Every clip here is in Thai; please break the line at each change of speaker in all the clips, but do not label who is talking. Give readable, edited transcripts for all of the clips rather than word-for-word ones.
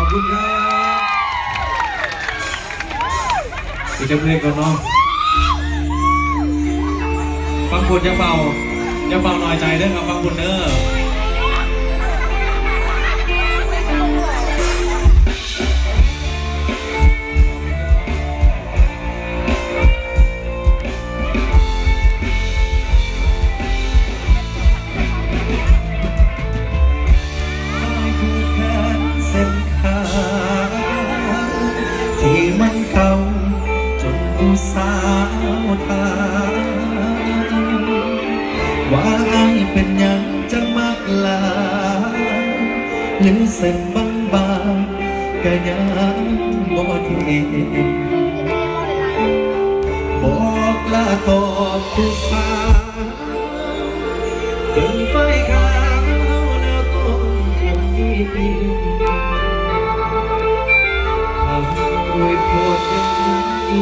คุณครับอีกเพลงก่อนเนาะฟังคุณจะเบาหน่อยใจเด้อครับฟังคุณเด้อ
ที่มันเก่าจนผู้สาวถามว่าอายเป็นยังจะมักลาหรือเส้นบางๆก็ยังบ่ทิ้งบอกลาตอบผู้สาวเป็นไฟขาวแล้วก็มีด้วยโปรดยัง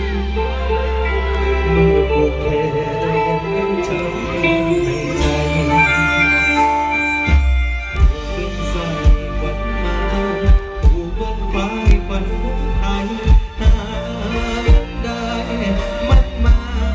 เมื่อปวดแผลยังช้ำในใจเป็นสายวันมาผู้บนไว้วันพุ่งไทยหาได้มันมา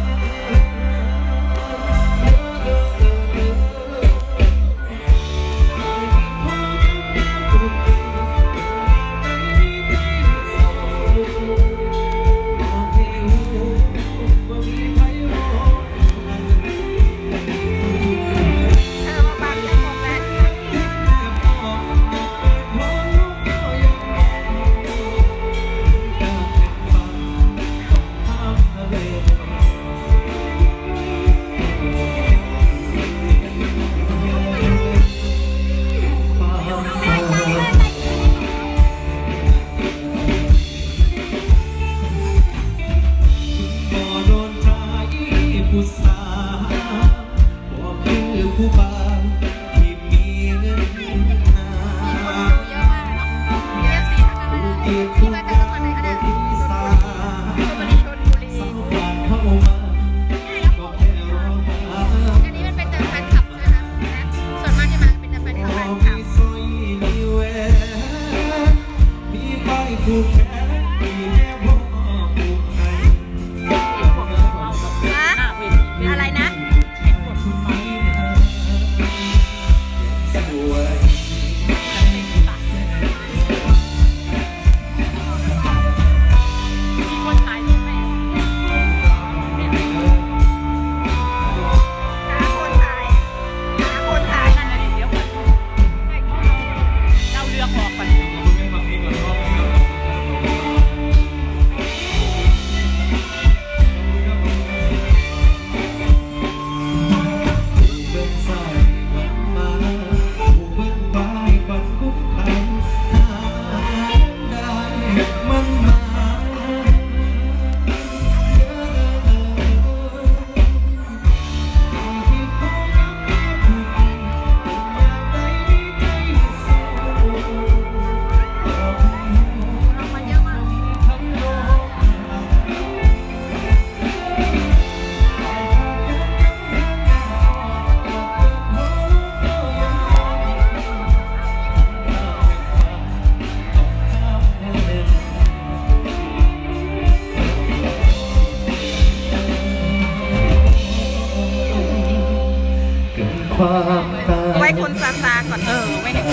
ไว้คนซาซาก่อนไว้ให้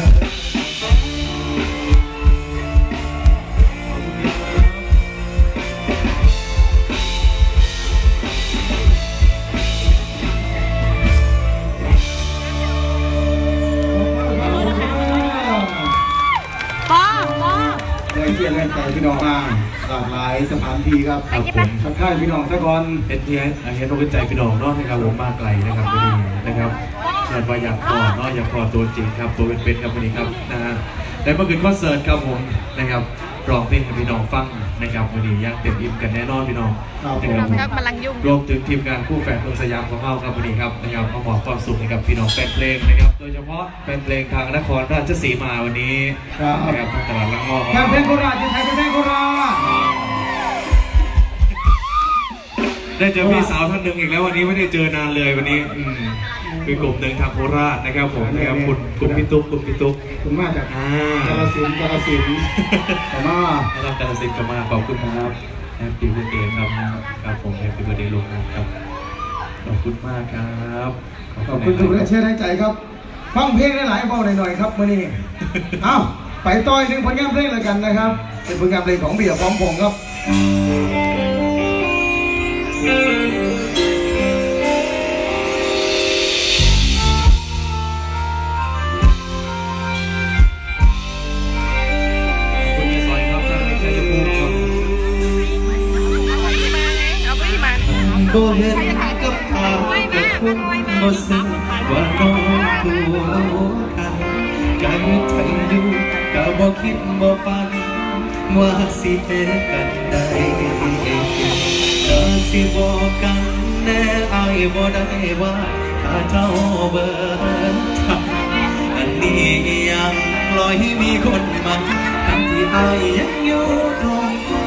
เที่ยงกันใจพี่น้องมาหลากหลายสถานที่ครับทักทายพี่น้องสักก่อน
เห็นอกใจพี่น้องเนาะนะครับผมมาไกลนะครับวันนี้นะครับเชิญว่าอยากกอดเนาะอยากกอดตัวจริงครับตัวเป็นๆครับวันนี้ครับนะฮะได้มาขึ้นคอนเสิร์ตครับผมนะครับร้องเพลงให้พี่น้องฟังนะครับวันนี้ยังเต็มอิ่มกันแน่นอนพี่น้อง
นะครับกำลังยุ่ง
รวมถึงทีมงานคู่แฝดเมืองสยามของเราครับวันนี้ครับนะครับมามอบความสุขให้กับพี่น้องแฟนเพลงนะครับโดยเฉพาะแฟนเพลงทางนครราชสีมาวันนี้นะครับทางตลาดลังมอ
แฟนเพลงโคราชจะใช้เป็นเพลงโคราช
ได้เจอพี่สาวท่านหนึ่งอีกแล้ววันนี้ไม่ได้เจอนานเลยวันนี้คือกลุ่มหนึ่งทางโคราชนะครับผมนะครับคุณกลุ่มพี่ตุ๊ก
คุณมาจากกาฬสินธุ์ขอบมา
แล้วกาฬสินธุ์ก็มาขอบคุณครับแฮปปี้เบิร์ธเดย์ครับผมแฮปปี้เบิร์ธเดย์ลูกนะครับขอบคุณมากครับ
ขอบคุณทุกท่านเชื่อใจครับฟังเพลงได้หลายเบาหน่อยครับมื่อนี้เอาไปต่อยหนึ่งผลงานเพลงเลยกันนะครับเป็นผลงานเพลงของเบียร์พร้อมพงษ์ครับ
บ่เห็น
กับตากับคุณบ่ซึ้งว่าน้องตัวกันใจใจอยู่ก็บ่คิดบ่ฝันว่าสิเจอกันได้ก็สิบอกกันแน่อายบ่ได้ว่าถ้าเจ้าเบิดทำอันนี้ยังปล่อยให้มีคนมาทั้งที่อายยังอยู่ตรง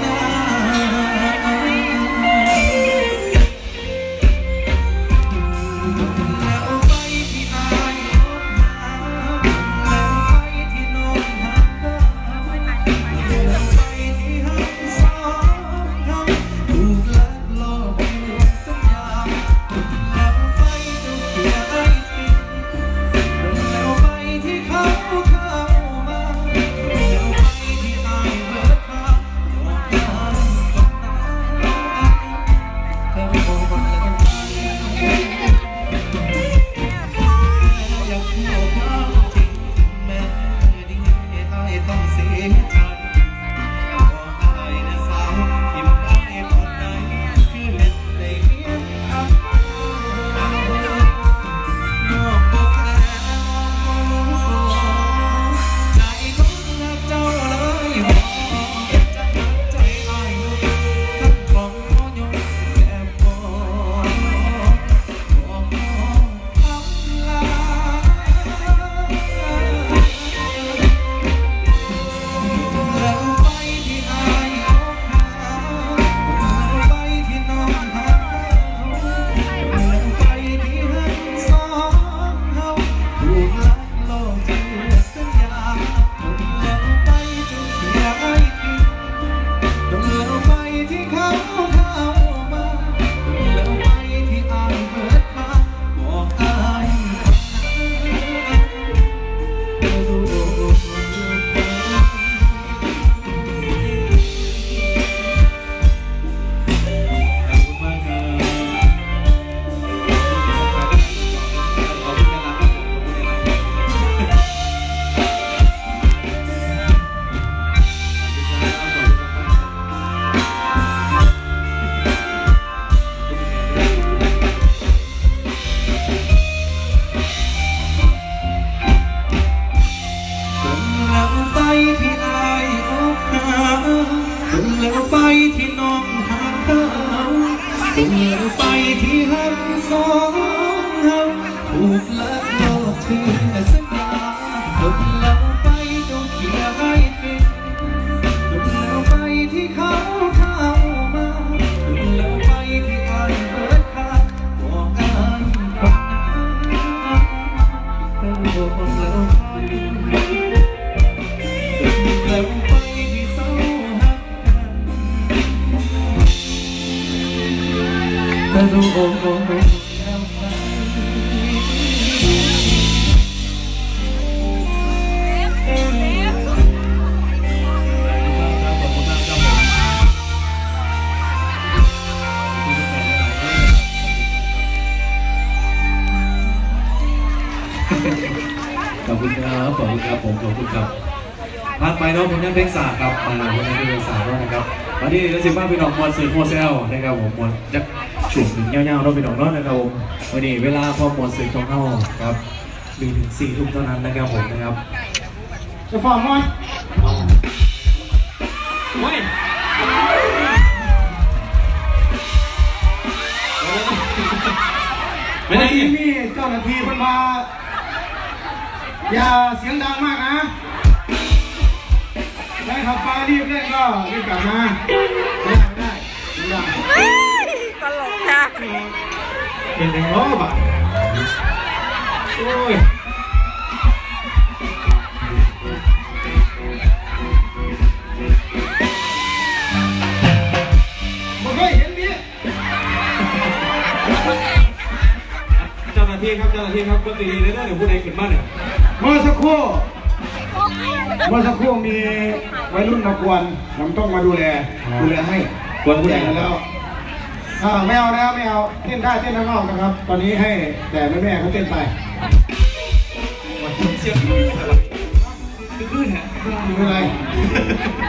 ขอบคุณครับผมขอบคุณครับผ่านไปเนาะผมยังเพลงศาสตร์ครับวันนี้เพลงศาสตร์ด้วยนะครับวันนี้เราสิบ้าพี่น้องมวลสื่อโมเซลนะครับผมมวลจะฉุกถึงเงาๆเราพี่น้องเนาะนะครับผมวันนี้เวลาพอมวลสื่อของเขาครับ1 ถึง 4 ทุ่มเท่านั้นนะครับผมนะครับ
จะฟังมั้ยโอ้ยไม่ได้มีเจ้าหน้าที่เพิ่นมาอย่าเสียงดังมากนะได้ขับไปรีบเล่นก็รีบกลับมาไม่ได้
ตลกจ้ะ
เป็นแรงล้อบ่ะ
โอ้ย
ไม่เคยเห็นดิ
เจ้าหน้าที่ครับก็ตีเลยนะเดี๋ยวผู้ใดขึ้นมาเนี่ย
เมื่อสักครู่มีวัยรุ่นมากวนผมต้องมาดูแลให้กวนผู้ใหญ่กันแล้วไม่เอาแล้วไม่เอาเต้นได้เต้นข้างนอกนะครับตอนนี้ให้แต่แม่เขาเต้นไป
เสียงคือเนี่ย
ไม่เป็นไร